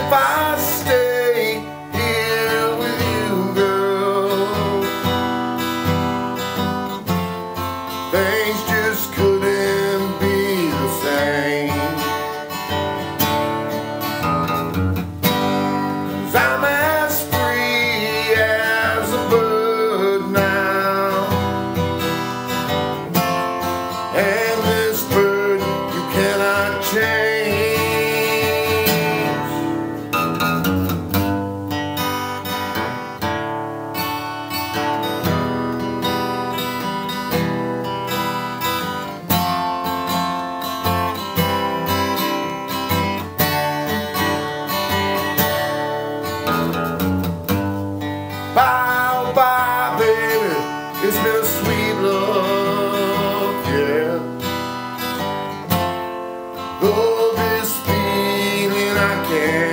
if I stay here with you, girl, things just couldn't be the same. 'Cause I'm as free as a bird now, and this bird you cannot change. Bye, bye, baby, it's been a sweet love, yeah. Though this feeling I can't